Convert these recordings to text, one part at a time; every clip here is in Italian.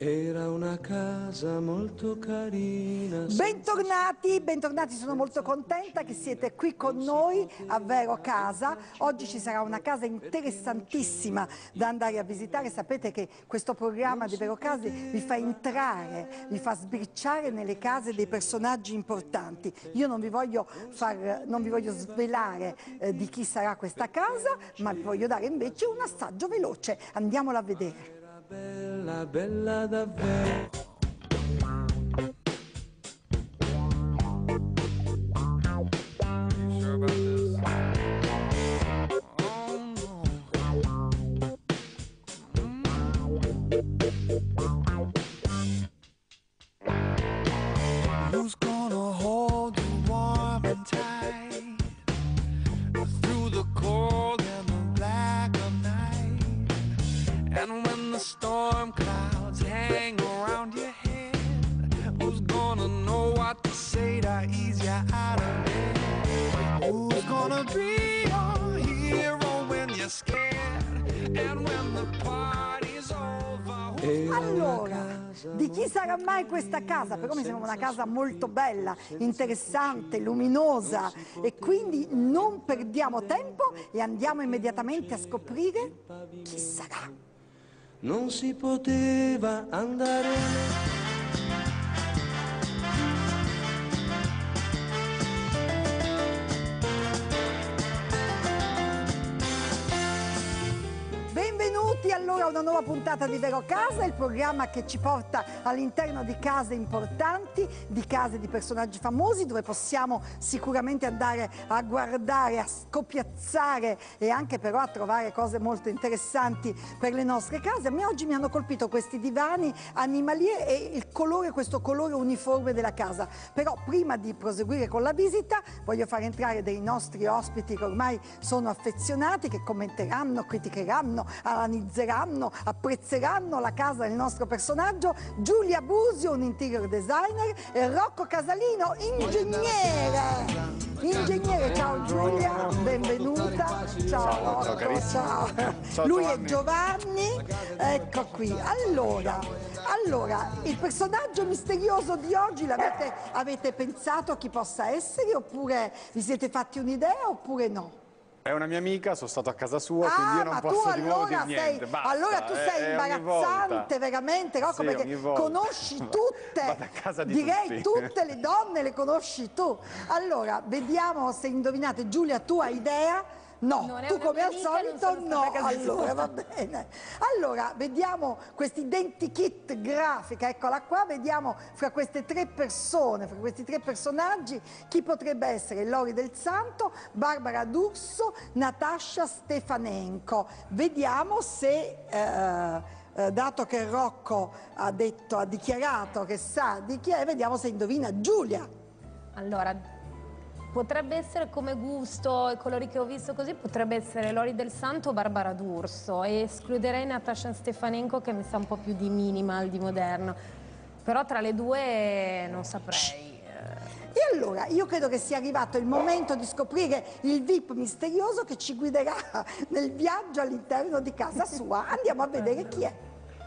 Era una casa molto carina. Bentornati, bentornati, sono molto contenta che siete qui con noi a Vero Casa. Oggi ci sarà una casa interessantissima da andare a visitare. Sapete che questo programma di Vero Case vi fa entrare, vi fa sbirciare nelle case dei personaggi importanti. Io non vi voglio svelare di chi sarà questa casa, ma vi voglio dare invece un assaggio veloce. Andiamola a vedere. Bella, bella davvero. Who's gonna hold you warm and tight through the cold and the black of night? And when the storm clouds hang around your head, who's gonna know what to say to ease you out of it? Who's gonna be your hero when you're scared and when the party's over? Allora, di chi sarà mai questa casa? Però mi sembra una casa molto bella, interessante, luminosa e quindi non perdiamo tempo e andiamo immediatamente a scoprire chi sarà. Non si poteva andare. Benvenuti allora a una nuova puntata di Vero Casa, il programma che ci porta all'interno di case importanti, di case di personaggi famosi, dove possiamo sicuramente andare a guardare, a scopiazzare e anche però a trovare cose molto interessanti per le nostre case. A me oggi mi hanno colpito questi divani animalier e il colore, questo colore uniforme della casa. Però prima di proseguire con la visita voglio far entrare dei nostri ospiti che ormai sono affezionati, che commenteranno, criticheranno, analizzeranno, apprezzeranno la casa del nostro personaggio. Giulia Busio, un interior designer, e Rocco Casalino, ingegnere. Ingegnere, ciao Giulia, benvenuta. Ciao Rocco, ciao. Lui è Giovanni, ecco qui. Allora, il personaggio misterioso di oggi avete pensato chi possa essere, oppure vi siete fatti un'idea oppure no? È una mia amica, sono stato a casa sua, quindi io non posso di nuovo dire niente. Basta, allora tu sei imbarazzante, veramente, Rocco, sì, perché conosci tutte, vado a casa di direi tutti. tutte le donne le conosci tu. Allora, vediamo se indovinate. Giulia, tu hai idea? No, tu come al solito no, allora va bene. Allora, vediamo questo identikit grafica, eccola qua, vediamo fra queste tre persone, fra questi tre personaggi, chi potrebbe essere Lori Del Santo, Barbara D'Urso, Natasha Stefanenko. Vediamo se, dato che Rocco ha dichiarato che sa di chi è, vediamo se indovina Giulia. Allora, potrebbe essere come gusto e colori che ho visto così, potrebbe essere Lori Del Santo o Barbara D'Urso, e escluderei Natasha Stefanenko che mi sa un po' più di minimal, di moderno, però tra le due non saprei. E allora io credo che sia arrivato il momento di scoprire il VIP misterioso che ci guiderà nel viaggio all'interno di casa sua. Andiamo a vedere chi è.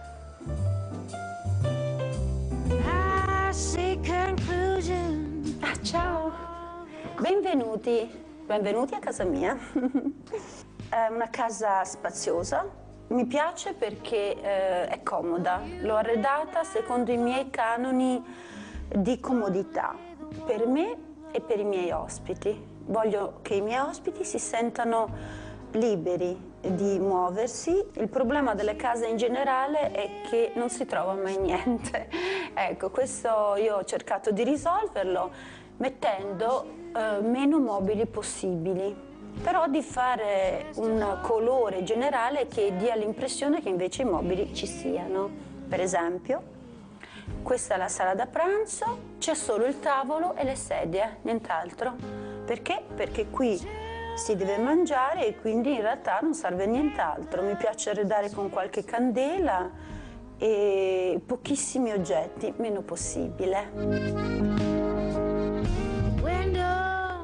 Ciao! Benvenuti a casa mia. È una casa spaziosa, mi piace perché è comoda, l'ho arredata secondo i miei canoni di comodità, per me e per i miei ospiti. Voglio che i miei ospiti si sentano liberi di muoversi. Il problema delle case in generale è che non si trova mai niente. Ecco, questo io ho cercato di risolverlo mettendo meno mobili possibili, però di fare un colore generale che dia l'impressione che invece i mobili ci siano. Per esempio, questa è la sala da pranzo, c'è solo il tavolo e le sedie, nient'altro. Perché? Perché qui si deve mangiare e quindi in realtà non serve nient'altro. Mi piace arredare con qualche candela e pochissimi oggetti, meno possibile.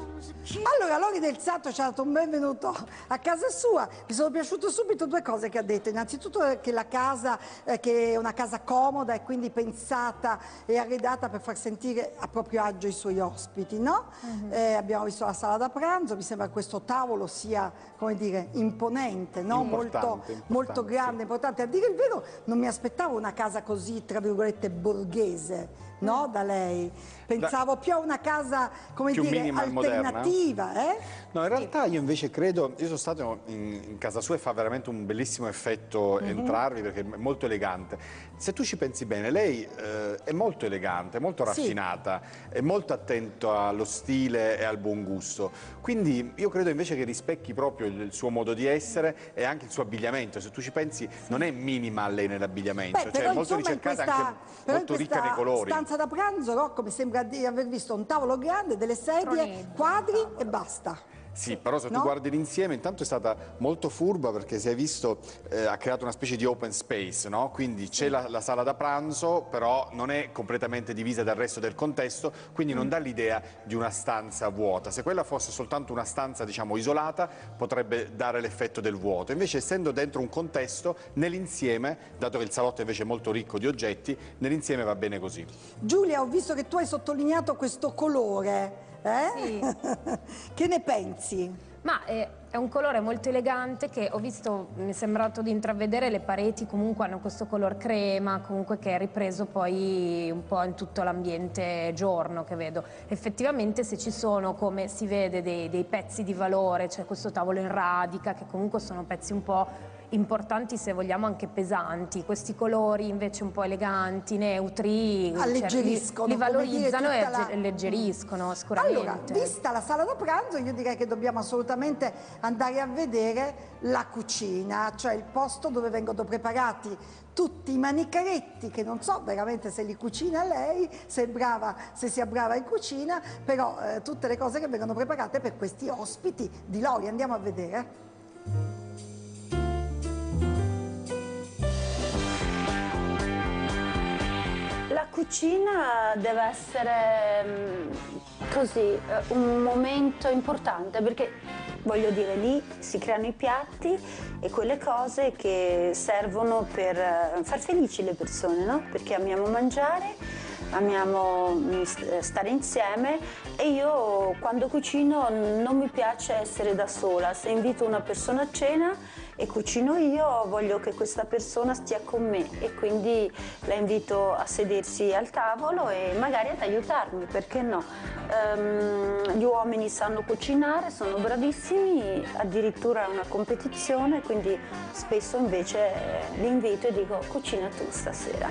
Allora, Lori del Santo ci ha dato un benvenuto a casa sua. Mi sono piaciute subito due cose che ha detto. Innanzitutto che la casa, che è una casa comoda e quindi pensata e arredata per far sentire a proprio agio i suoi ospiti, no? Abbiamo visto la sala da pranzo, mi sembra che questo tavolo sia, come dire, imponente, no? Molto grande, importante. A dire il vero, non mi aspettavo una casa così, tra virgolette, borghese. No, da lei. Pensavo più a una casa, come dire, alternativa. No, in realtà io invece credo, io sono stato in casa sua e fa veramente un bellissimo effetto entrarvi perché è molto elegante. Se tu ci pensi bene, lei è molto elegante, molto raffinata, è molto attento allo stile e al buon gusto. Quindi io credo invece che rispecchi proprio il suo modo di essere e anche il suo abbigliamento. Se tu ci pensi, non è minimal lei nell'abbigliamento, cioè è molto ricercata e anche molto ricca nei colori. Da pranzo, Rocco, mi sembra di aver visto un tavolo grande, delle sedie, quadri e basta. Sì, però se tu guardi l'insieme, intanto è stata molto furba perché si è visto, ha creato una specie di open space, no? Quindi c'è la sala da pranzo, però non è completamente divisa dal resto del contesto, quindi non dà l'idea di una stanza vuota. Se quella fosse soltanto una stanza, diciamo, isolata, potrebbe dare l'effetto del vuoto. Invece, essendo dentro un contesto, nell'insieme, dato che il salotto è invece molto ricco di oggetti, nell'insieme va bene così. Giulia, ho visto che tu hai sottolineato questo colore. Sì. Che ne pensi? Ma è un colore molto elegante che ho visto, mi è sembrato di intravedere, le pareti comunque hanno questo color crema, comunque che è ripreso poi un po' in tutto l'ambiente giorno che vedo. Effettivamente se ci sono, come si vede, dei pezzi di valore, c'è questo tavolo in radica che comunque sono pezzi un po' importanti, se vogliamo anche pesanti, questi colori invece un po' eleganti, neutri, alleggeriscono, li valorizzano e alleggeriscono sicuramente. Allora, vista la sala da pranzo, io direi che dobbiamo assolutamente andare a vedere la cucina, cioè il posto dove vengono preparati tutti i manicaretti, che non so veramente se li cucina lei, se sia brava in cucina, però tutte le cose che vengono preparate per questi ospiti di Lori. Andiamo a vedere. La cucina deve essere così un momento importante perché voglio dire lì si creano i piatti e quelle cose che servono per far felici le persone, no? Perché amiamo mangiare, amiamo stare insieme e io quando cucino non mi piace essere da sola. Se invito una persona a cena e cucino io, voglio che questa persona stia con me e quindi la invito a sedersi al tavolo e magari ad aiutarmi, perché no? Gli uomini sanno cucinare, sono bravissimi, addirittura è una competizione, quindi spesso invece li invito e dico cucina tu stasera.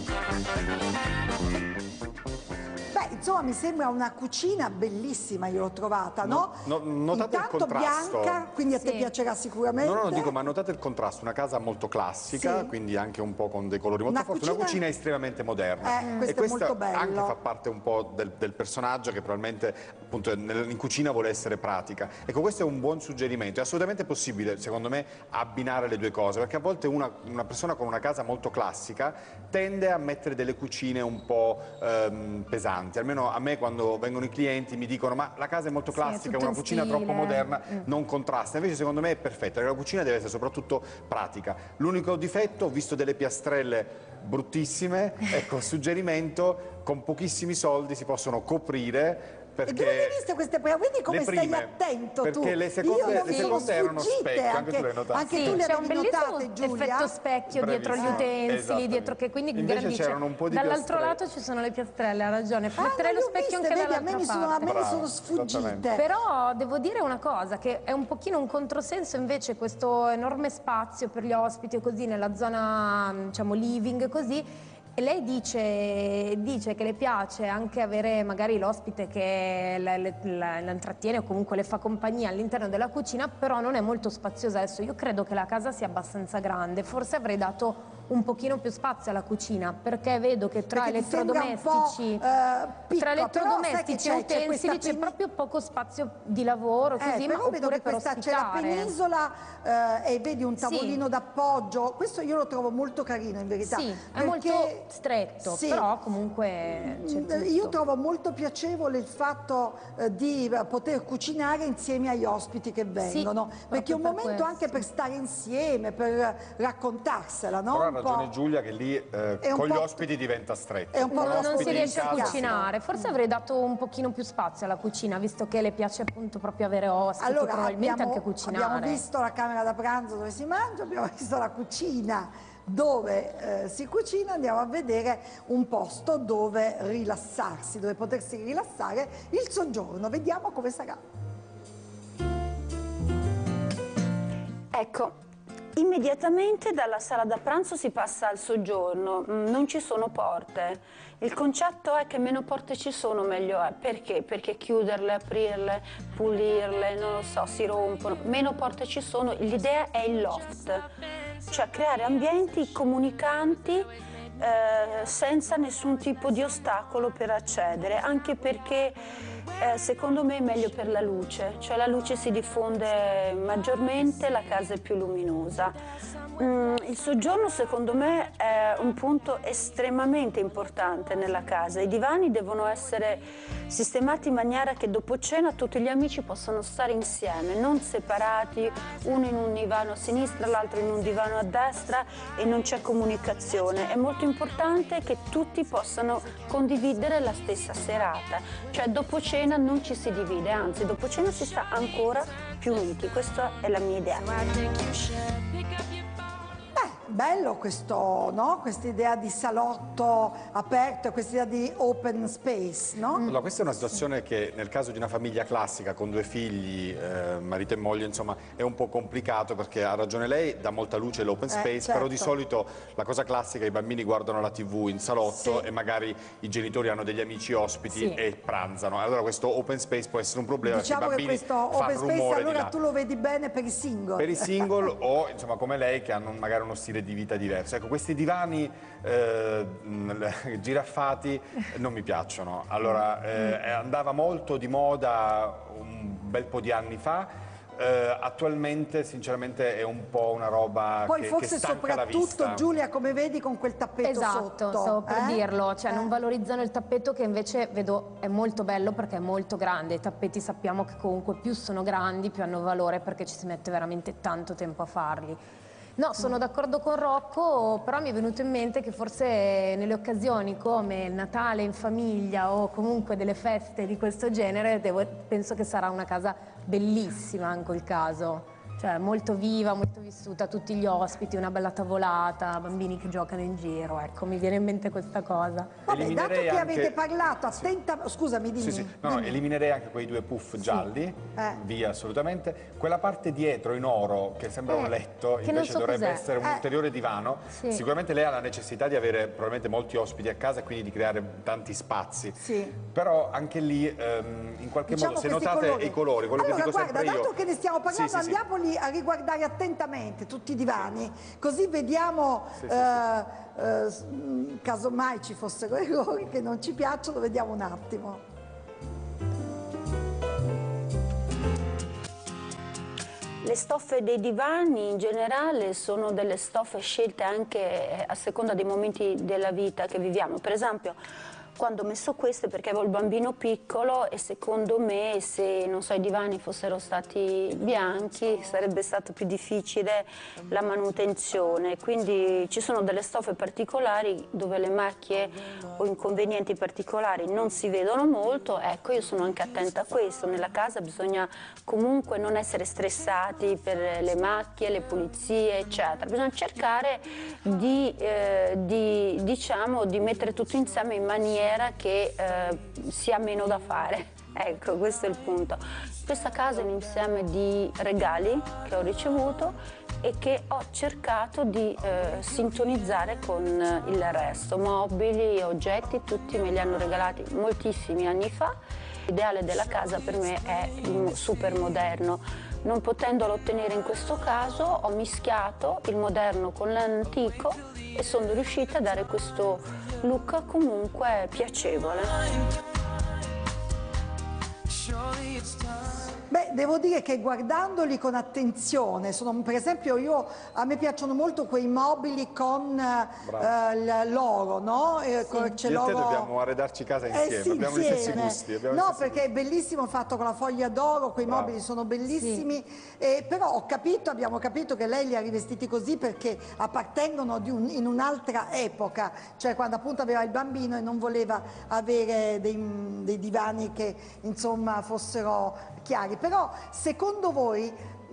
Beh, insomma, mi sembra una cucina bellissima, io l'ho trovata, no? Notate il contrasto. Bianca, quindi a te piacerà sicuramente. No, dico, ma notate il contrasto, una casa molto classica, quindi anche un po' con dei colori molto forti, una cucina estremamente moderna. Questo è molto bello. Anche fa parte un po' del personaggio che probabilmente appunto in cucina vuole essere pratica. Ecco, questo è un buon suggerimento, è assolutamente possibile, secondo me, abbinare le due cose, perché a volte una persona con una casa molto classica tende a mettere delle cucine un po' pesanti. Almeno a me quando vengono i clienti mi dicono ma la casa è molto classica, una cucina troppo moderna non contrasta. Invece secondo me è perfetta, perché la cucina deve essere soprattutto pratica. L'unico difetto, ho visto delle piastrelle bruttissime, ecco, suggerimento, con pochissimi soldi si possono coprire. Perché e dove le hai viste queste prove? Vedi come stai attento tu? Perché le seconde erano specchio, anche tu le hai notate. Anche tu le c'è un avevi bellissimo notate, Giulia? effetto specchio dietro gli utensili, dietro che quindi c'erano un po' di dall'altro lato ci sono le piastrelle, ha ragione. Metterei lo specchio anche vedi, dall'altra parte. a me mi sono sfuggite. Però devo dire una cosa, che è un pochino un controsenso invece questo enorme spazio per gli ospiti e così nella zona, diciamo, living così. E lei dice che le piace anche avere magari l'ospite che la intrattiene o comunque le fa compagnia all'interno della cucina, però non è molto spaziosa. Adesso io credo che la casa sia abbastanza grande, forse avrei dato un pochino più spazio alla cucina, perché vedo che tra Perché ti sembra un po', elettrodomestici, piccola, elettrodomestici e c'è questa utensili c'è proprio poco spazio di lavoro, così, ma però vedo oppure che per c'è la ospitare. penisola e vedi un tavolino d'appoggio, questo io lo trovo molto carino in verità. Sì, è perché- molto stretto, sì, però comunque c'è tutto. io trovo molto piacevole il fatto di poter cucinare insieme agli ospiti che vengono, perché è un proprio per momento questo. anche per stare insieme, per raccontarsela, no? Però ha Un ragione po'. Giulia che lì un con gli po' ospiti diventa stretto. È un po' Con Non si ospiti in riesce a casa, cucinare, forse avrei dato un pochino più spazio alla cucina, visto che le piace appunto proprio avere ospiti, Allora, probabilmente anche cucinare. abbiamo visto la camera da pranzo dove si mangia, abbiamo visto la cucina dove si cucina, andiamo a vedere un posto dove rilassarsi, dove potersi rilassare il soggiorno. Vediamo come sarà. Ecco, immediatamente dalla sala da pranzo si passa al soggiorno, non ci sono porte. Il concetto è che meno porte ci sono meglio è. Perché? Perché chiuderle, aprirle, pulirle, non lo so, si rompono. Meno porte ci sono, l'idea è il loft, cioè creare ambienti comunicanti senza nessun tipo di ostacolo per accedere, anche perché secondo me è meglio per la luce, cioè la luce si diffonde maggiormente, la casa è più luminosa. Il soggiorno secondo me è un punto estremamente importante nella casa. I divani devono essere sistemati in maniera che dopo cena tutti gli amici possano stare insieme, non separati, uno in un divano a sinistra, l'altro in un divano a destra, e non c'è comunicazione. È molto importante che tutti possano condividere la stessa serata, cioè dopo cena non ci si divide, anzi dopo cena si sta ancora più uniti. Questa è la mia idea. Bello questo, no? Questa idea di salotto aperto, questa idea di open space, no? Allora, questa è una situazione che nel caso di una famiglia classica con 2 figli, marito e moglie, insomma, è un po' complicato, perché ha ragione lei, dà molta luce l'open space, certo. però di solito la cosa classica, i bambini guardano la TV in salotto e magari i genitori hanno degli amici ospiti e pranzano. Allora questo open space può essere un problema, Diciamo perché i che bambini questo fanno open space rumore di allora là. tu lo vedi bene per i single. Per i single o insomma come lei, che hanno magari uno stile di vita diverso. Ecco, questi divani giraffati non mi piacciono. Allora, andava molto di moda un bel po' di anni fa. Attualmente sinceramente è un po' una roba Poi che forse stanca la vista. soprattutto Giulia, come vedi, con quel tappeto Esatto, sotto. stavo per dirlo, cioè non valorizzano il tappeto, che invece vedo è molto bello perché è molto grande. I tappeti sappiamo che comunque più sono grandi più hanno valore, perché ci si mette veramente tanto tempo a farli. No, sono d'accordo con Rocco, però mi è venuto in mente che forse nelle occasioni come il Natale in famiglia o comunque delle feste di questo genere penso che sarà una casa bellissima in quel caso. Cioè molto viva, molto vissuta, tutti gli ospiti, una bella tavolata, bambini che giocano in giro, ecco, mi viene in mente questa cosa. Vabbè, dato che Eliminerei avete anche- parlato scusami, dimmi. Sì, sì. No, eliminerei anche quei 2 puff gialli, via assolutamente. Quella parte dietro in oro che sembra un letto, che non invece so dovrebbe cos'è. essere un ulteriore divano. Sì. Sicuramente lei ha la necessità di avere probabilmente molti ospiti a casa e quindi di creare tanti spazi. Sì. Però anche lì in qualche Diciamo modo, se questi notate i colori, quello allora, che dico guarda, sempre io. dato che ne stiamo parlando, Sì, sì, sì. andiamoli a riguardare attentamente tutti i divani, così vediamo, casomai ci fossero errori che non ci piacciono, vediamo un attimo. Le stoffe dei divani in generale sono delle stoffe scelte anche a seconda dei momenti della vita che viviamo. Per esempio, quando ho messo queste perché avevo il bambino piccolo e secondo me se non so, i divani fossero stati bianchi sarebbe stato più difficile la manutenzione, quindi ci sono delle stoffe particolari dove le macchie o inconvenienti particolari non si vedono molto. Ecco, io sono anche attenta a questo, nella casa bisogna comunque non essere stressati per le macchie, le pulizie eccetera, bisogna cercare diciamo, di mettere tutto insieme in maniera che sia meno da fare. Ecco, questo è il punto. Questa casa è un insieme di regali che ho ricevuto e che ho cercato di sintonizzare con il resto. Mobili, oggetti, tutti me li hanno regalati moltissimi anni fa. L'ideale della casa per me è super moderno. Non potendolo ottenere in questo caso, ho mischiato il moderno con l'antico e sono riuscita a dare questo look comunque piacevole. Beh, devo dire che guardandoli con attenzione, per esempio a me piacciono molto quei mobili con l'oro, no? Io e te dobbiamo arredarci casa insieme, sì, abbiamo gli stessi gusti. Perché è bellissimo fatto con la foglia d'oro, quei mobili sono bellissimi, però abbiamo capito che lei li ha rivestiti così perché appartengono in un'altra epoca, cioè quando appunto aveva il bambino e non voleva avere dei divani che insomma fossero chiari. Però secondo voi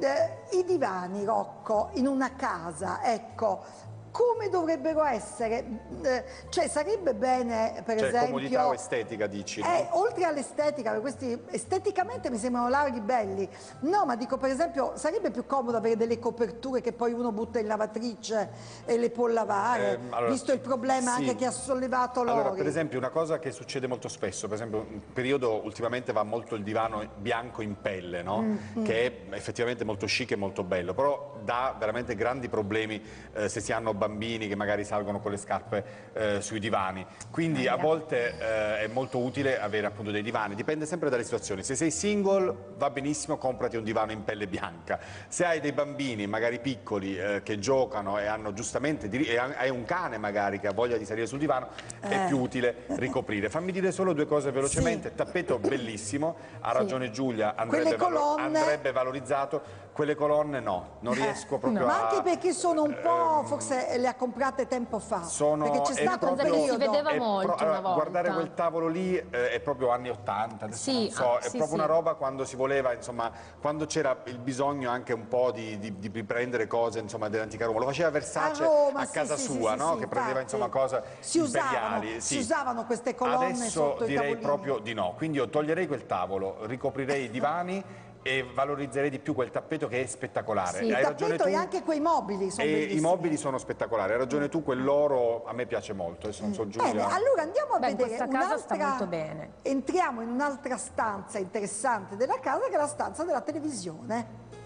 i divani, Rocco, in una casa, ecco, come dovrebbero essere? Cioè sarebbe bene, per esempio... comodità o estetica, dici, no? Oltre all'estetica, questi esteticamente mi sembrano larghi, belli. No, ma dico, per esempio, sarebbe più comodo avere delle coperture che poi uno butta in lavatrice e le può lavare, visto il problema anche che ha sollevato Lori. Allora, per esempio, una cosa che succede molto spesso, per esempio, un periodo ultimamente va molto il divano bianco in pelle, no? Che è effettivamente molto chic e molto bello, però dà veramente grandi problemi se si hanno bambini che magari salgono con le scarpe sui divani, quindi a volte è molto utile avere appunto dei divani, dipende sempre dalle situazioni. Se sei single va benissimo, comprati un divano in pelle bianca. Se hai dei bambini magari piccoli che giocano e hanno giustamente e hai un cane magari che ha voglia di salire sul divano, è più utile ricoprire. Fammi dire solo due cose velocemente. Tappeto bellissimo, ha ragione Giulia, andrebbe valorizzato. Quelle colonne no, non riesco proprio ma anche perché sono un po', forse le ha comprate tempo fa, perché c'è stato un periodo... si vedeva molto una volta. Guardare quel tavolo lì è proprio anni 80, adesso non so, è proprio una roba quando si voleva, insomma, quando c'era il bisogno anche un po' di riprendere cose, insomma, dell'antica Roma. Lo faceva Versace a casa sua, no? Che prendeva, insomma, cose imperiali. Si usavano queste colonne adesso sotto i tavolini. Direi proprio di no, quindi io toglierei quel tavolo, ricoprirei i divani e valorizzerei di più quel tappeto che è spettacolare. Sì, il tappeto e anche quei mobili sono bellissimi. I mobili sono spettacolari, hai ragione tu, quell'oro a me piace molto. Adesso non so, Giulia. Bene, allora andiamo a vedere questa casa sta molto bene. Entriamo in un'altra stanza interessante della casa, che è la stanza della televisione.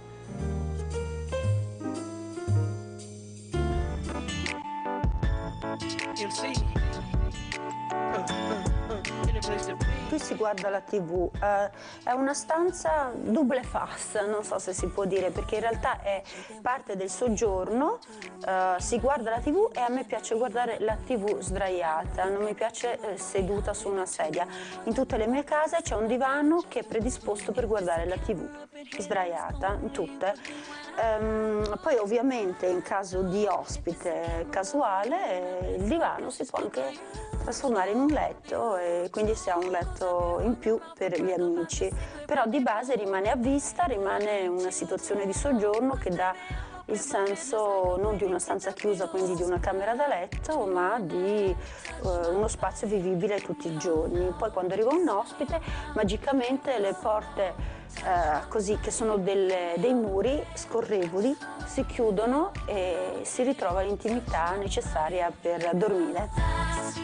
Qui si guarda la TV, è una stanza double face, non so se si può dire, perché in realtà è parte del soggiorno, si guarda la TV e a me piace guardare la TV sdraiata, non mi piace seduta su una sedia. In tutte le mie case c'è un divano che è predisposto per guardare la TV sdraiata, in tutte. Poi ovviamente in caso di ospite casuale il divano si può anche trasformare in un letto e quindi si ha un letto in più per gli amici, però di base rimane a vista, rimane una situazione di soggiorno che dà il senso non di una stanza chiusa, quindi di una camera da letto, ma di uno spazio vivibile tutti i giorni. Poi quando arriva un ospite, magicamente le porte così, che sono dei muri scorrevoli, si chiudono e si ritrova l'intimità necessaria per dormire.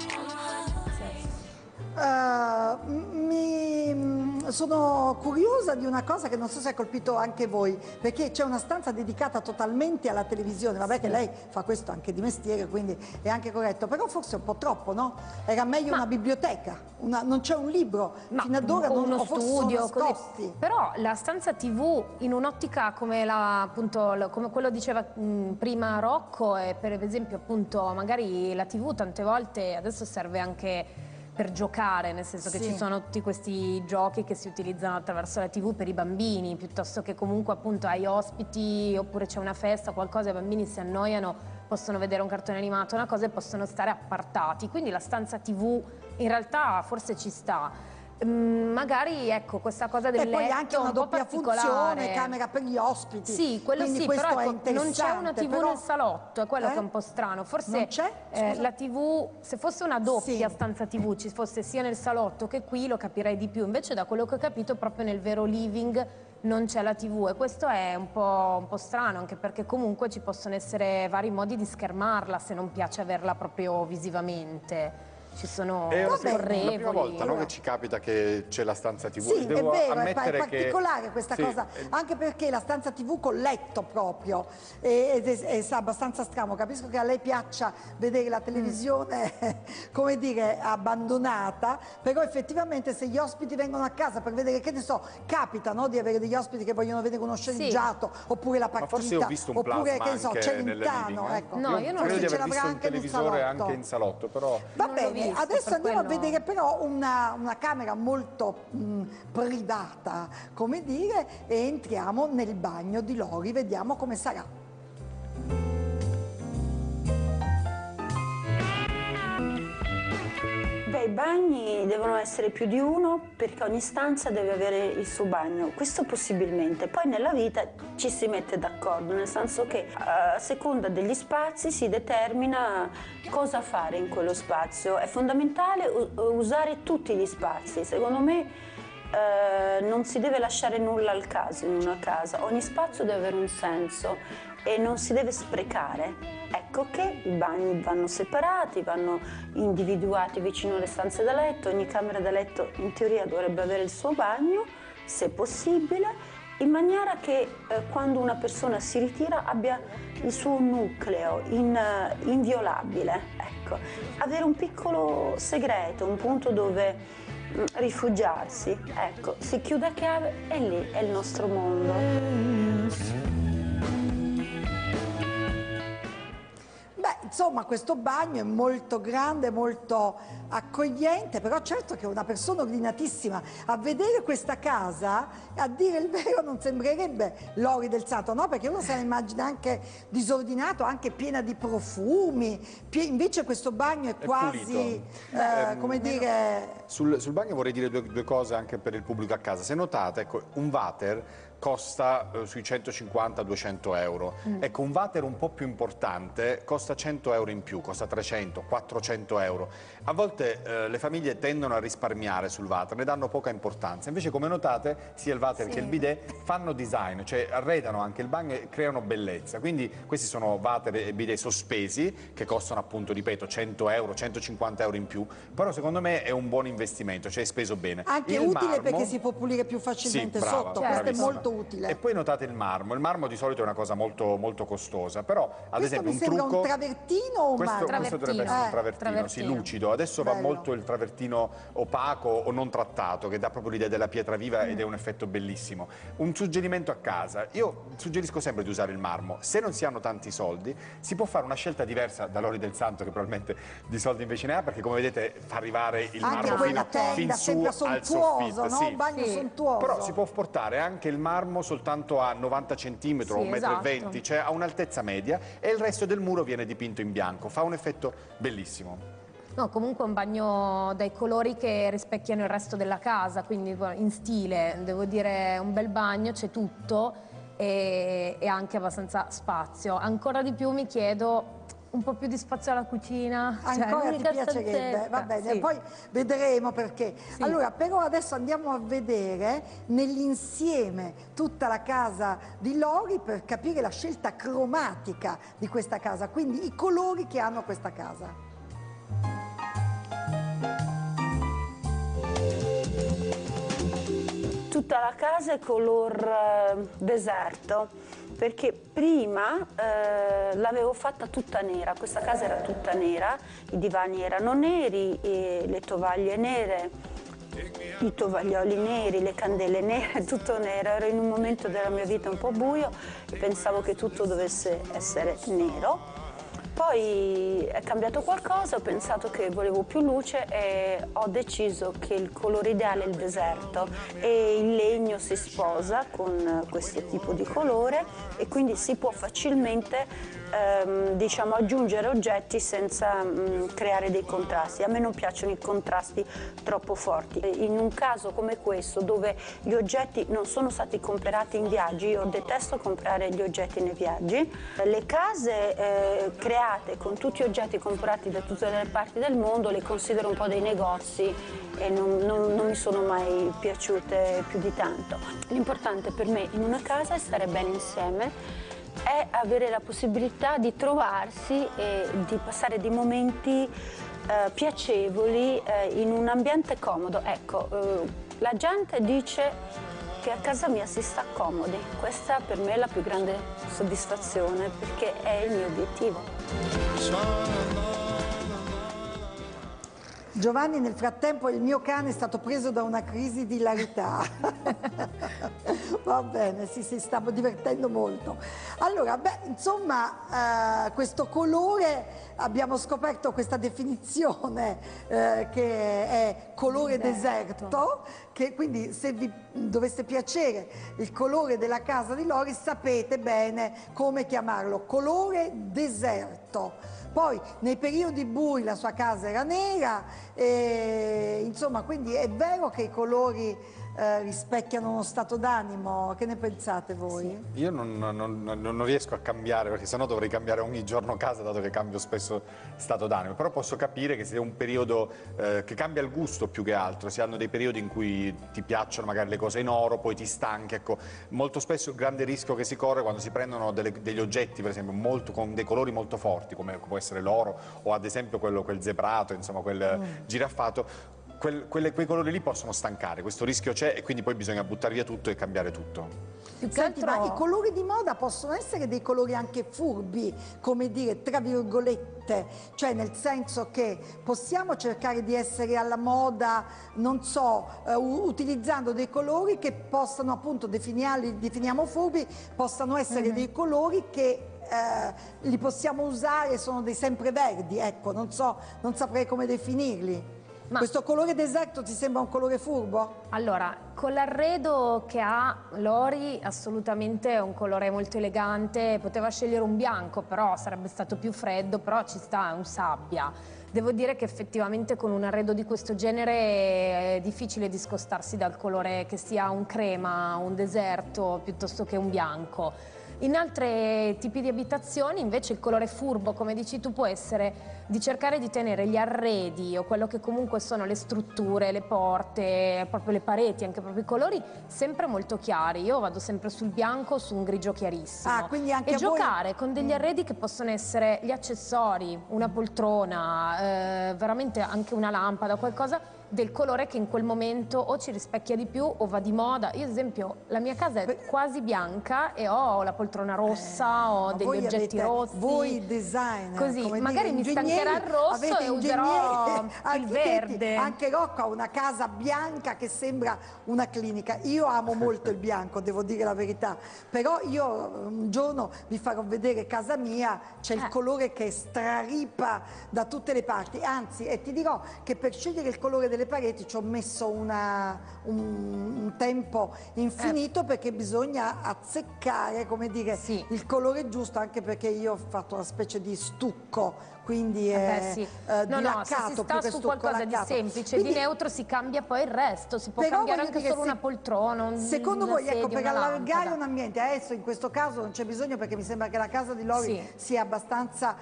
Sono curiosa di una cosa che non so se ha colpito anche voi, perché c'è una stanza dedicata totalmente alla televisione. Vabbè, che lei fa questo anche di mestiere, quindi è anche corretto, però forse è un po' troppo, no? Era meglio una biblioteca, non c'è un libro, fino ad ora non uno forse studio sono nascosti. Però la stanza TV in un'ottica come come quello diceva prima Rocco, e per esempio appunto magari la TV tante volte adesso serve anche per giocare, nel senso che ci sono tutti questi giochi che si utilizzano attraverso la TV per i bambini, piuttosto che comunque appunto hai ospiti oppure c'è una festa, qualcosa, i bambini si annoiano, possono vedere un cartone animato, una cosa, e possono stare appartati. Quindi la stanza TV in realtà forse ci sta. Magari ecco questa cosa del letto, e poi anche una doppia funzione, camera per gli ospiti. Sì, quello quindi sì, questo però è ecco, non c'è una TV nel salotto, è quello che è un po' strano. Forse non c'è? La TV, se fosse una doppia stanza TV, ci fosse sia nel salotto che qui, lo capirei di più. Invece da quello che ho capito proprio nel vero living non c'è la TV, e questo è un po' strano, anche perché comunque ci possono essere vari modi di schermarla se non piace averla proprio visivamente. ci sono È la orrevoli. prima volta, no, che ci capita che c'è la stanza TV. Sì, Devo è vero, è ammettere particolare questa sì, cosa, anche perché la stanza TV col letto proprio è abbastanza strano. Capisco che a lei piaccia vedere la televisione, come dire, abbandonata, però effettivamente se gli ospiti vengono a casa per vedere, che ne so, capita, no, di avere degli ospiti che vogliono vedere uno sceneggiato, oppure la partita, Ma forse ho visto un oppure, plasma che ne so, anche Celentano, nel living, ecco. No, io non credo di ce aver l'avrà visto un anche nel televisore salotto. anche in salotto, però Va Non l'ho bene, visto, adesso per andiamo a quello- vedere però una camera molto privata, come dire, e entriamo nel bagno di Lori, vediamo come sarà. Beh, i bagni devono essere più di uno perché ogni stanza deve avere il suo bagno, questo possibilmente. Poi nella vita ci si mette d'accordo, nel senso che a seconda degli spazi si determina cosa fare in quello spazio. È fondamentale usare tutti gli spazi, secondo me. Non si deve lasciare nulla al caso in una casa, ogni spazio deve avere un senso e non si deve sprecare. Ecco che i bagni vanno separati, vanno individuati vicino alle stanze da letto, ogni camera da letto in teoria dovrebbe avere il suo bagno, se possibile, in maniera che quando una persona si ritira abbia il suo nucleo inviolabile. Ecco, avere un piccolo segreto, un punto dove rifugiarsi, ecco, si chiude a chiave e lì è il nostro mondo. Beh, insomma, questo bagno è molto grande, molto accogliente, però certo che una persona ordinatissima a vedere questa casa, a dire il vero, non sembrerebbe Lori del Santo, no? Perché uno se la immagina anche disordinato, anche piena di profumi, invece questo bagno è quasi, come dire... sul bagno vorrei dire due cose anche per il pubblico a casa. Se notate, ecco, un water costa sui 150-200 euro. Ecco, un water un po' più importante costa 100 euro in più, costa 300, 400 euro. A volte le famiglie tendono a risparmiare sul water, ne danno poca importanza. Invece, come notate, sia il water che il bidet fanno design, cioè arredano anche il bagno e creano bellezza. Quindi questi sono water e bidet sospesi che costano appunto, ripeto, 100 euro, 150 euro in più. Però secondo me è un buon investimento, cioè è speso bene. Anche Il utile marmo, perché si può pulire più facilmente sì, brava, sotto, questo è bravissima. molto utile. E poi notate il marmo di solito è una cosa molto, molto costosa, però ad Questo esempio mi un sembra trucco... un travertino o un marmo? Questo dovrebbe essere un travertino, sì, travertino. lucido. Adesso va Bello. molto il travertino opaco o non trattato, che dà proprio l'idea della pietra viva ed è un effetto bellissimo. Un suggerimento a casa, io suggerisco sempre di usare il marmo. Se non si hanno tanti soldi, si può fare una scelta diversa da Lori del Santo, che probabilmente di soldi invece ne ha, perché come vedete fa arrivare il Anche marmo quella fin tenda su sembra al sontuoso, soffitto. no? Sì. Un bagno sontuoso. Però si può portare anche il marmo soltanto a 90 cm o 1,20 m, esatto. cioè a un'altezza media, e il resto del muro viene dipinto in bianco. Fa un effetto bellissimo. No, comunque è un bagno dai colori che rispecchiano il resto della casa, quindi in stile, devo dire, un bel bagno, c'è tutto e anche abbastanza spazio. Ancora di più mi chiedo un po' più di spazio alla cucina. Ancora ti l'unica piacerebbe? stanzetta, Va bene, sì. poi vedremo perché. Sì. Allora, però adesso andiamo a vedere nell'insieme tutta la casa di Lori per capire la scelta cromatica di questa casa, quindi i colori che hanno questa casa. Tutta la casa è color deserto, perché prima l'avevo fatta tutta nera, questa casa era tutta nera, i divani erano neri, le tovaglie nere, i tovaglioli neri, le candele nere, tutto nero. Ero in un momento della mia vita un po' buio e pensavo che tutto dovesse essere nero. Poi è cambiato qualcosa, ho pensato che volevo più luce e ho deciso che il colore ideale è il deserto e il legno si sposa con questo tipo di colore e quindi si può facilmente diciamo, aggiungere oggetti senza creare dei contrasti. A me non piacciono i contrasti troppo forti. In un caso come questo, dove gli oggetti non sono stati comprati in viaggi, io detesto comprare gli oggetti nei viaggi, le case create con tutti gli oggetti comprati da tutte le parti del mondo le considero un po' dei negozi e non mi sono mai piaciute più di tanto. L'importante per me in una casa è stare bene insieme, è avere la possibilità di trovarsi e di passare dei momenti piacevoli in un ambiente comodo. Ecco, la gente dice che a casa mia si sta comodi. Questa per me è la più grande soddisfazione, perché è il mio obiettivo. Giovanni, nel frattempo il mio cane è stato preso da una crisi di ilarità. Va bene, si sta divertendo molto. Allora, beh, insomma, questo colore, abbiamo scoperto questa definizione che è colore deserto, che quindi se vi dovesse piacere il colore della casa di Lori sapete bene come chiamarlo, colore deserto. Poi nei periodi bui la sua casa era nera, e, insomma, quindi è vero che i colori rispecchiano uno stato d'animo. Che ne pensate voi? Sì. Io non riesco a cambiare, perché sennò dovrei cambiare ogni giorno casa, dato che cambio spesso stato d'animo, però posso capire che se è un periodo che cambia il gusto più che altro, si hanno dei periodi in cui ti piacciono magari le cose in oro, poi ti stanchi, ecco, molto spesso il grande rischio che si corre quando si prendono degli oggetti, per esempio, con dei colori molto forti, come può essere l'oro o ad esempio quel zebrato, insomma quel giraffato, quei colori lì possono stancare, questo rischio c'è e quindi poi bisogna buttare via tutto e cambiare tutto. Senti, ma i colori di moda possono essere dei colori anche furbi, come dire, tra virgolette, cioè nel senso che possiamo cercare di essere alla moda, non so, utilizzando dei colori che possano, appunto, definiamo furbi, possano essere dei colori che li possiamo usare, sono dei sempreverdi, ecco, non saprei come definirli. Ma questo colore deserto ti sembra un colore furbo? Allora, con l'arredo che ha Lori assolutamente è un colore molto elegante, poteva scegliere un bianco, però sarebbe stato più freddo, però ci sta, è un sabbia. Devo dire che effettivamente con un arredo di questo genere è difficile discostarsi dal colore, che sia un crema, un deserto, piuttosto che un bianco. In altri tipi di abitazioni invece il colore furbo, come dici tu, può essere di cercare di tenere gli arredi o quello che comunque sono le strutture, le porte, proprio le pareti, anche proprio i colori, sempre molto chiari. Io vado sempre sul bianco o su un grigio chiarissimo. Quindi anche e giocare con degli arredi che possono essere gli accessori, una poltrona, veramente anche una lampada, qualcosa del colore che in quel momento o ci rispecchia di più o va di moda. Io ad esempio la mia casa è quasi bianca e ho la poltrona rossa, ho degli oggetti rossi. Voi designer, così, come magari dire, mi stancherà il rosso e userò il verde. Anche Rocco ha una casa bianca che sembra una clinica. Io amo molto il bianco, devo dire la verità, però io un giorno vi farò vedere casa mia, c'è il colore che straripa da tutte le parti, anzi, e ti dirò che per scegliere il colore delle pareti ci ho messo un tempo infinito, perché bisogna azzeccare, come dire, il colore giusto, anche perché io ho fatto una specie di stucco, quindi è se dilaccato, si sta su qualcosa di semplice, quindi, di neutro, si cambia poi il resto, si può cambiare anche solo una poltrona, secondo voi, sedia, ecco, per allargare lampada. un ambiente, adesso in questo caso non c'è bisogno, perché mi sembra che la casa di Lori sia abbastanza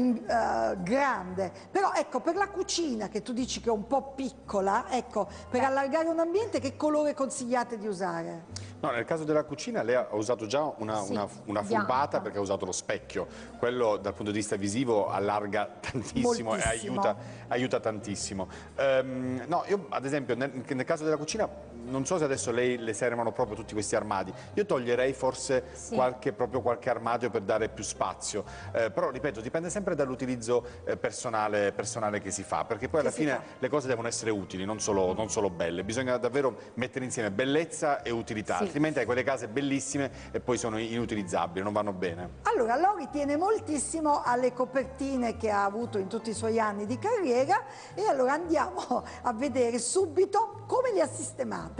grande, però ecco, per la cucina, che tu dici che è un po' piccola, ecco, per allargare un ambiente che colore consigliate di usare? No, nel caso della cucina lei ha usato già una furbata, perché ha usato lo specchio. Quello dal punto di vista visivo allarga tantissimo e aiuta tantissimo. No, io ad esempio nel caso della cucina non so se adesso le servono proprio tutti questi armadi. Io toglierei forse qualche armadio per dare più spazio. Però ripeto, dipende sempre dall'utilizzo personale che si fa, perché poi alla fine le cose devono essere utili, non solo belle. Bisogna davvero mettere insieme bellezza e utilità, altrimenti hai quelle case bellissime e poi sono inutilizzabili, non vanno bene. Allora, Lori tiene moltissimo alle copertine che ha avuto in tutti i suoi anni di carriera, e allora andiamo a vedere subito come le ha sistemate.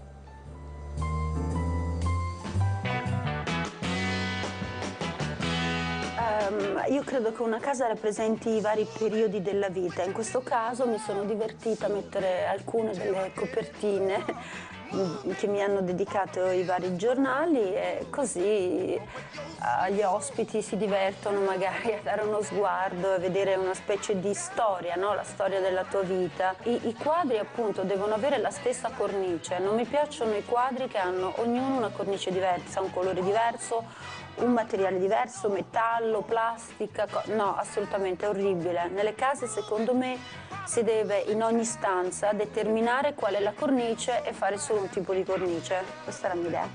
Io credo che una casa rappresenti i vari periodi della vita. In questo caso mi sono divertita a mettere alcune delle copertine che mi hanno dedicato i vari giornali, e così gli ospiti si divertono magari a dare uno sguardo e vedere una specie di storia, no? La storia della tua vita. I quadri appunto devono avere la stessa cornice, non mi piacciono i quadri che hanno ognuno una cornice diversa, un colore diverso, un materiale diverso, metallo, plastica, no, assolutamente, è orribile. Nelle case secondo me si deve in ogni stanza determinare qual è la cornice e fare solo un tipo di cornice. Questa è la mia idea.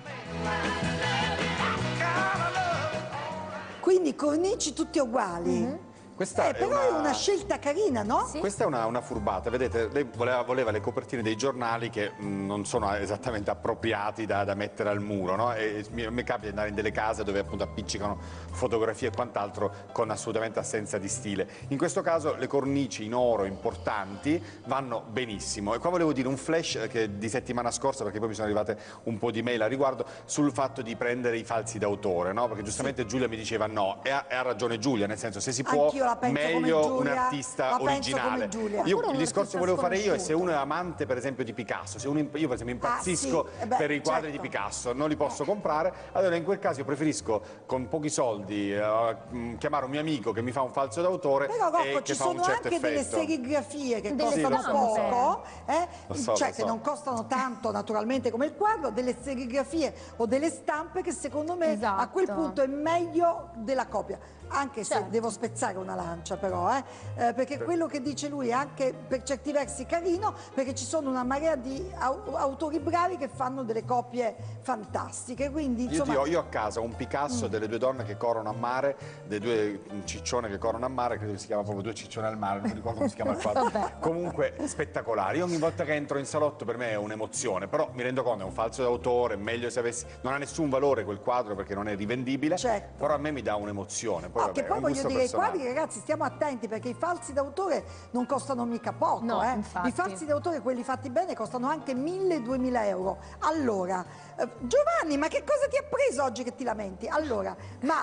Quindi cornici tutte uguali. Questa Però è una scelta carina, no? Sì. Questa è una furbata, vedete, lei voleva le copertine dei giornali che non sono esattamente appropriati da mettere al muro, no? E mi capita di andare in delle case dove appunto appiccicano fotografie e quant'altro con assolutamente assenza di stile. In questo caso le cornici in oro importanti vanno benissimo. E qua volevo dire un flash di settimana scorsa, perché poi mi sono arrivate un po' di mail a riguardo, sul fatto di prendere i falsi d'autore, no? Perché giustamente Giulia mi diceva no, e ha ragione Giulia, nel senso se si può... Anch'io la penso meglio come un Giulia, artista la penso originale. come Giulia. Io Oppure il un discorso che artista volevo fare io è se sconosciuto. uno è amante per esempio di Picasso, se io per esempio impazzisco per i quadri di Picasso, non li posso comprare, allora in quel caso io preferisco con pochi soldi chiamare un mio amico che mi fa un falso d'autore Però Rocco, e che ci fa un sono certo anche delle effetto. serigrafie che Delle costano stampe. poco, Lo so, cioè lo che so. non costano tanto naturalmente come il quadro, delle serigrafie o delle stampe che secondo me a quel Esatto. punto è meglio della copia. Anche se Certo. devo spezzare una lancia però, perché quello che dice lui è anche per certi versi carino, perché ci sono una marea di autori bravi che fanno delle copie fantastiche, quindi insomma... Io ho a casa un Picasso delle due donne che corrono a mare, dei due ciccione che corrono a mare, credo che si chiama proprio Due ciccione al mare, non mi ricordo come si chiama il quadro. Comunque spettacolare. Io ogni volta che entro in salotto per me è un'emozione, però mi rendo conto è un falso d'autore, meglio se avessi... Non ha nessun valore quel quadro perché non è rivendibile, Certo. però a me mi dà un'emozione. Poi, vabbè, Che è poi un voglio gusto dire, i personale. quadri, ragazzi, stiamo attenti perché i falsi d'autore non costano mica poco. No, infatti. I falsi d'autore, quelli fatti bene, costano anche 1.000-2.000 euro. Allora, Giovanni, ma che cosa ti ha preso oggi che ti lamenti? Allora,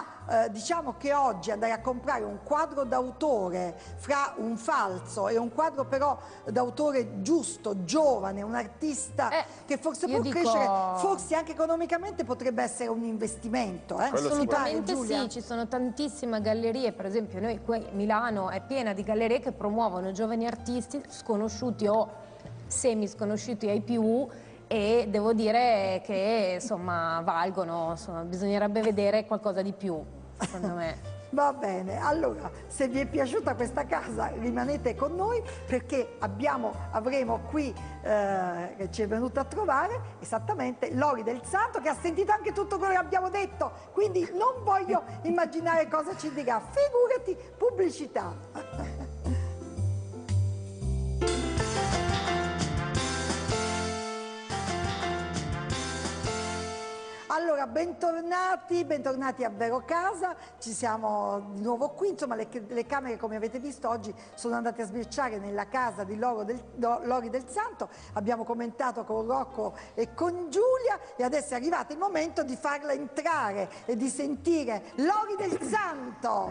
diciamo che oggi andare a comprare un quadro d'autore fra un falso e un quadro però d'autore giusto, giovane, un artista che forse io può dico- crescere, forse anche economicamente potrebbe essere un investimento. Quello Assolutamente Giulia? sì, ci sono tantissime gallerie, per esempio noi qui Milano è piena di gallerie che promuovono giovani artisti sconosciuti o semi sconosciuti ai più e devo dire che insomma valgono, insomma, bisognerebbe vedere qualcosa di più, secondo me. Va bene, allora se vi è piaciuta questa casa rimanete con noi perché avremo qui che ci è venuta a trovare esattamente Lori del Santo che ha sentito anche tutto quello che abbiamo detto, quindi non voglio immaginare cosa ci dirà, figurati, pubblicità. Allora, bentornati a Vero Casa, ci siamo di nuovo qui, insomma le camere come avete visto oggi sono andate a sbirciare nella casa di Lori del Santo, abbiamo commentato con Rocco e con Giulia e adesso è arrivato il momento di farla entrare e di sentire Lori del Santo!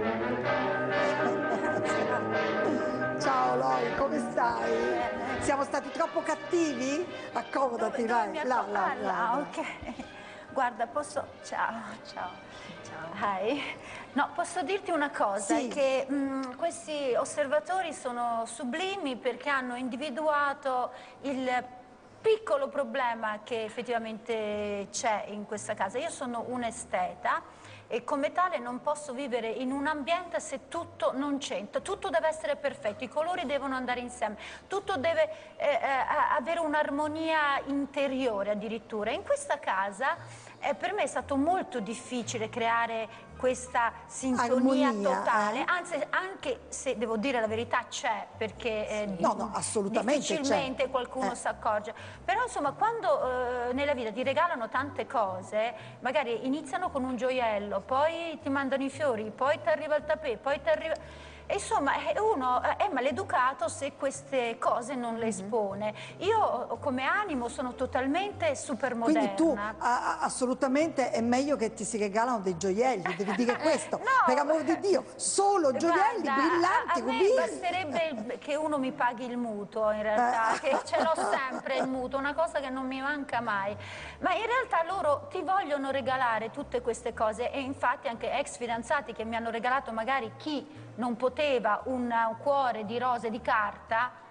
Ciao Lori, come stai? Siamo stati troppo cattivi? Accomodati, vai, là. Ok. Guarda, ciao. Hi. No, posso dirti una cosa, Sì. è che questi osservatori sono sublimi perché hanno individuato il piccolo problema che effettivamente c'è in questa casa. Io sono un'esteta e come tale non posso vivere in un ambiente se tutto non c'entra, tutto deve essere perfetto, i colori devono andare insieme, tutto deve avere un'armonia interiore addirittura. In questa casa per me è stato molto difficile creare questa sintonia Armonia, totale, anzi anche se devo dire la verità c'è perché No, assolutamente difficilmente c'è. qualcuno si accorge, però insomma quando nella vita ti regalano tante cose, magari iniziano con un gioiello, poi ti mandano i fiori, poi ti arriva il tappeto, poi ti arriva... E insomma, uno è maleducato se queste cose non le espone. Io come animo sono totalmente super moderna. Quindi tu assolutamente è meglio che ti si regalano dei gioielli, devi dire questo, No, per amor di Dio, solo gioielli guarda, brillanti, a me rubini. basterebbe che uno mi paghi il mutuo in realtà, che ce l'ho sempre il mutuo, una cosa che non mi manca mai. Ma in realtà loro ti vogliono regalare tutte queste cose e infatti anche ex fidanzati che mi hanno regalato magari chi non poteva un cuore di rose di carta,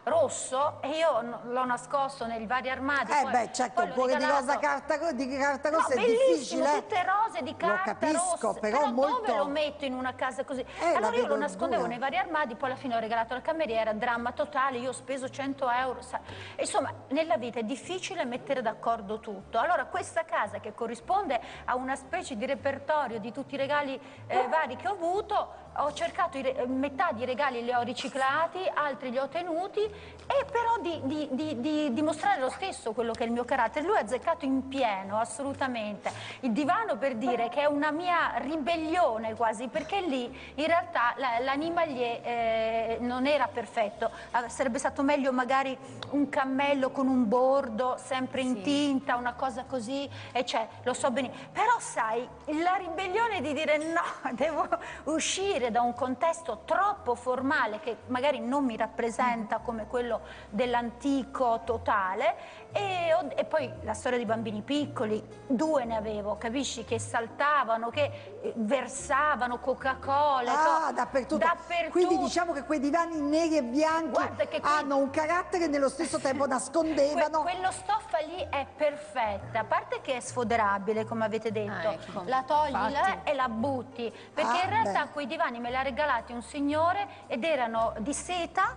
rosso e io l'ho nascosto nei vari armadi. Certo, poi un l'ho cuore di regalato. rosa di carta rossa No, è bellissimo, difficile. tutte rose di carta Lo capisco, rossa. però molto... dove lo metto in una casa così? la Allora io vedo lo nascondevo dura. nei vari armadi, poi alla fine ho regalato alla cameriera, dramma totale, io ho speso 100 euro. Insomma, nella vita è difficile mettere d'accordo tutto. Allora questa casa, che corrisponde a una specie di repertorio di tutti i regali vari che ho avuto, ho cercato, metà di regali li ho riciclati, altri li ho tenuti, e però di dimostrare lo stesso quello che è il mio carattere. Lui ha azzeccato in pieno, assolutamente. Il divano, per dire che è una mia ribellione quasi, perché lì in realtà l'animalier non era perfetto. Sarebbe stato meglio magari un cammello con un bordo sempre in tinta, una cosa così, e lo so benissimo. Però sai, la ribellione di dire no, devo uscire da un contesto troppo formale che magari non mi rappresenta come quello dell'antico totale, e poi la storia di bambini piccoli, 2 ne avevo, capisci, che saltavano, che versavano Coca-Cola. Dappertutto. Quindi diciamo che quei divani neri e bianchi hanno un carattere e nello stesso tempo nascondevano. Quello stoffa lì è perfetta, a parte che è sfoderabile, come avete detto, la togli là e la butti, perché in realtà quei divani me li ha regalati un signore ed erano di seta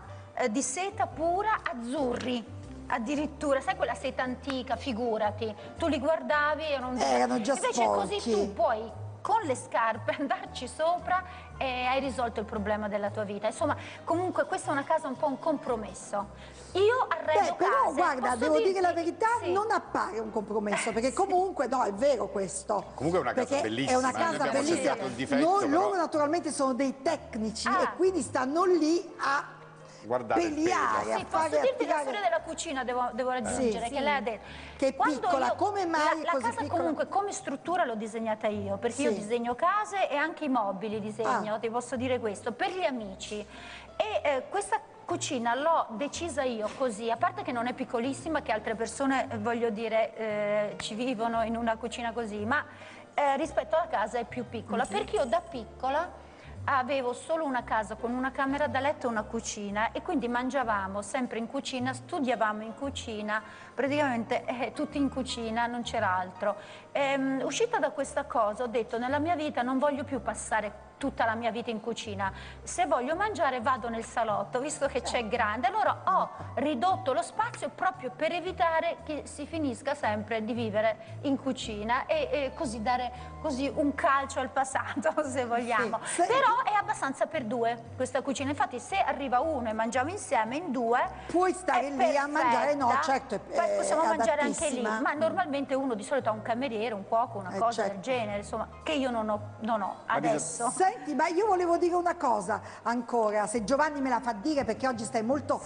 pura, azzurri. Addirittura, sai quella seta antica, figurati, tu li guardavi e erano già invece sporchi. Così tu puoi con le scarpe andarci sopra e hai risolto il problema della tua vita. Insomma, comunque questa è una casa un po' un compromesso. Io arredo però case, guarda, posso devo dire la dirti? verità, non appare un compromesso, perché comunque no, è vero questo. Comunque è una casa perché bellissima. È una casa abbiamo bellissima. cercato il difetto, Loro però... naturalmente sono dei tecnici e quindi stanno lì a guardare il peliare, pelo. a Sì, fare, posso dirti a la tirare... storia della cucina, devo raggiungere, che lei ha detto. Che è piccola, come mai la così casa piccola? comunque come struttura l'ho disegnata io, perché io disegno case e anche i mobili disegno, ti posso dire questo, per gli amici. E questa cucina l'ho decisa io così, a parte che non è piccolissima, che altre persone, voglio dire, ci vivono in una cucina così, ma rispetto alla casa è più piccola, perché io da piccola avevo solo una casa con una camera da letto e una cucina, e quindi mangiavamo sempre in cucina, studiavamo in cucina, praticamente tutti in cucina, non c'era altro. Uscita da questa cosa ho detto: nella mia vita non voglio più passare tutta la mia vita in cucina, se voglio mangiare vado nel salotto, visto che c'è grande. Allora ho ridotto lo spazio proprio per evitare che si finisca sempre di vivere in cucina e così dare un calcio al passato, se vogliamo. Però è abbastanza per 2 questa cucina, infatti se arriva uno e mangiamo insieme in 2 puoi stare lì a mangiare, no, certo, poi possiamo mangiare anche lì, adattissima. ma normalmente uno di solito ha un cameriere, un cuoco, una cosa del genere, insomma, che io non ho adesso. Senti, ma io volevo dire una cosa ancora, se Giovanni me la fa dire, perché oggi sei molto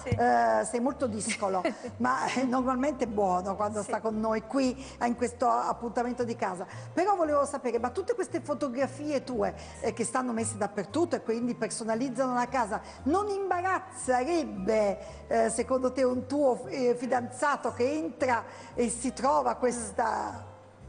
discolo, ma normalmente è buono quando sta con noi qui in questo appuntamento di casa. Però volevo sapere, ma tutte queste fotografie tue che stanno messe dappertutto e quindi personalizzano la casa, non imbarazzerebbe secondo te un tuo fidanzato che entra e si trova questa...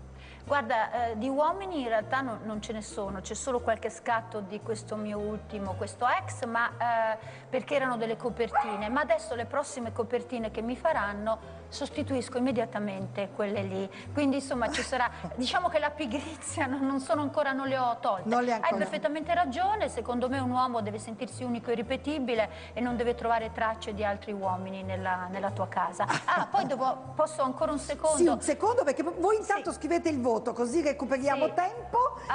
Guarda, di uomini in realtà non ce ne sono, c'è solo qualche scatto di questo mio ultimo, questo ex, ma perché erano delle copertine, ma adesso le prossime copertine che mi faranno sostituisco immediatamente quelle lì, quindi insomma ci sarà, diciamo che la pigrizia non le ho tolte. Hai perfettamente ragione, secondo me un uomo deve sentirsi unico e irripetibile e non deve trovare tracce di altri uomini nella tua casa. Poi posso ancora un secondo? Sì, un secondo, perché voi intanto scrivete il voto, così recuperiamo tempo.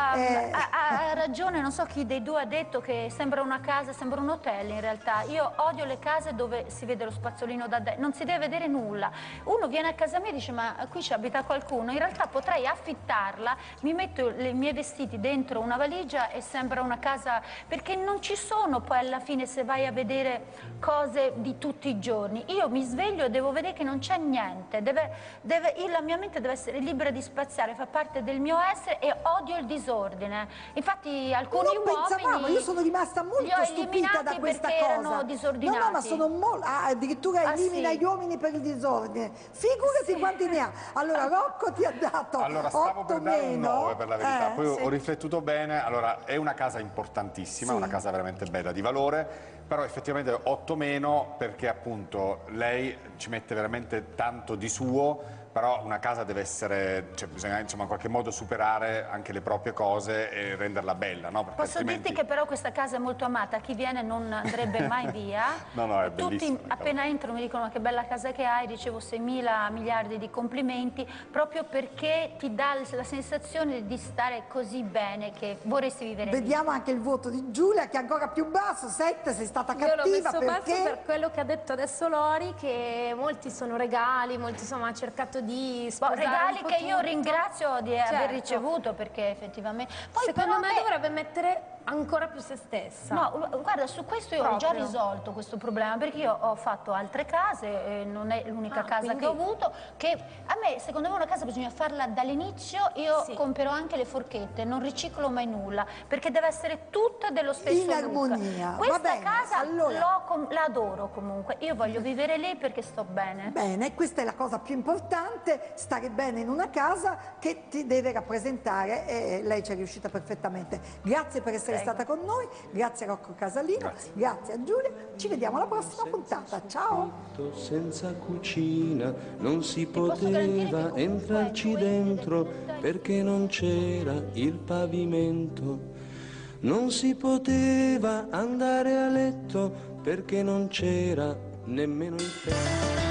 Ha ragione, non so chi dei due ha detto che sembra una casa, sembra un hotel in realtà. Io odio le case dove si vede lo spazzolino da dentro, non si deve vedere nulla. Uno viene a casa mia e dice: ma qui ci abita qualcuno? In realtà potrei affittarla, mi metto i miei vestiti dentro una valigia e sembra una casa, perché non ci sono poi alla fine, se vai a vedere cose di tutti i giorni. Io mi sveglio e devo vedere che non c'è niente, la mia mente deve essere libera di spaziare, fa parte del mio essere, e odio il disordine. Infatti alcuni uomini io sono rimasta molto stupita da questa perché cosa. erano disordinati. No, ma sono addirittura elimina gli uomini per il disordine. Figurati quanti ne ha. Allora Rocco ti ha dato 8 Allora stavo per dare un 9 per la verità, poi sì. ho riflettuto bene. Allora è una casa importantissima, una casa veramente bella, di valore, però effettivamente 8 meno perché appunto lei ci mette veramente tanto di suo, però una casa deve essere, cioè bisogna insomma in qualche modo superare anche le proprie cose e renderla bella, no? Perché Posso altrimenti... dirti che però questa casa è molto amata, chi viene non andrebbe mai via. No, è Tutti bellissima. appena entrano mi dicono: ma che bella casa che hai, ricevo 6.000 miliardi di complimenti, proprio perché ti dà la sensazione di stare così bene che vorresti vivere lì. Vediamo anche il voto di Giulia, che è ancora più basso, 7, sei stata Io l'ho cattiva messo basso perché... per quello che ha detto adesso Lori, che molti sono regali, molti insomma ha cercato di sposare Regali un po' che io tutto. ringrazio di aver Certo. ricevuto, perché effettivamente... Poi Secondo però me a me- dovrebbe mettere ancora più se stessa. No, guarda, su questo io ho già Proprio. risolto questo problema, perché io ho fatto altre case, non è l'unica casa quindi- che ho avuto, che a me, secondo me una casa bisogna farla dall'inizio, io Sì. comprerò anche le forchette, non riciclo mai nulla, perché deve essere tutta dello stesso In look. armonia, va Questa bene, casa allora- la adoro comunque, io voglio vivere lì perché sto bene. Bene, questa è la cosa più importante, stare bene in una casa che ti deve rappresentare e lei ci è riuscita perfettamente. Grazie per essere Prego. stata con noi, grazie a Rocco Casalino, grazie a Giulia, ci vediamo alla prossima puntata, ciao! Senza cucina non si posso garantire che poteva comunque entrarci tu entri dentro dentro e- perché non c'era il pavimento. Non si poteva andare a letto perché non c'era nemmeno il tetto.